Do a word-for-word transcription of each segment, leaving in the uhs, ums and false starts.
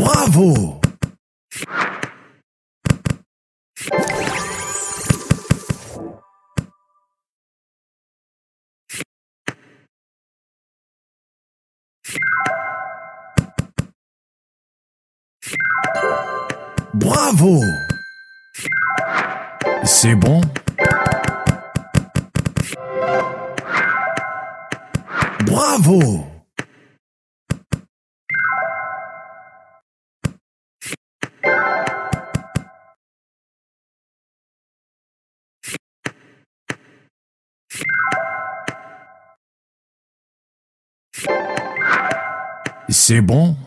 Bravo! Bravo! C'est bon? Bravo! C'est bon?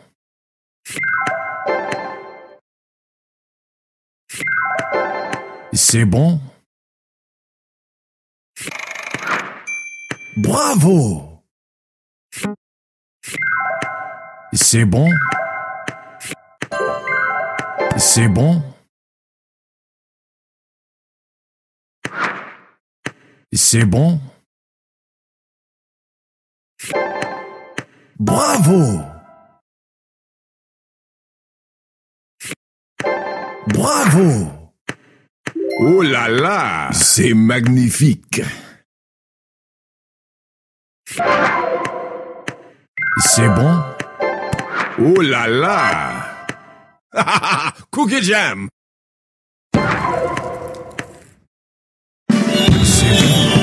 C'est bon? Bravo! C'est bon? C'est bon? C'est bon? Bravo! Bravo! Oh là là, c'est magnifique. C'est bon? Oh là là. Cookie Jam. C'est bon?